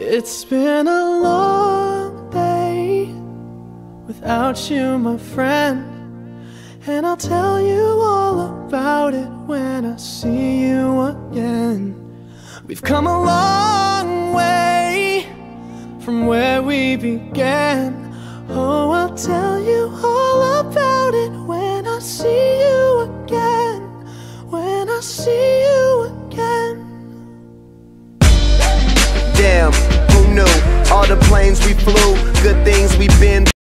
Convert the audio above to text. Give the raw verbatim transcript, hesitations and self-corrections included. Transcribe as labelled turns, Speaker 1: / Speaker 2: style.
Speaker 1: It's been a long day without you, my friend, and I'll tell you all about it when I see you again. We've come a long way from where we began. Oh, I'll tell you all about it when I see you again. When I see you again.
Speaker 2: Damn, who knew? All the planes we flew, good things we've been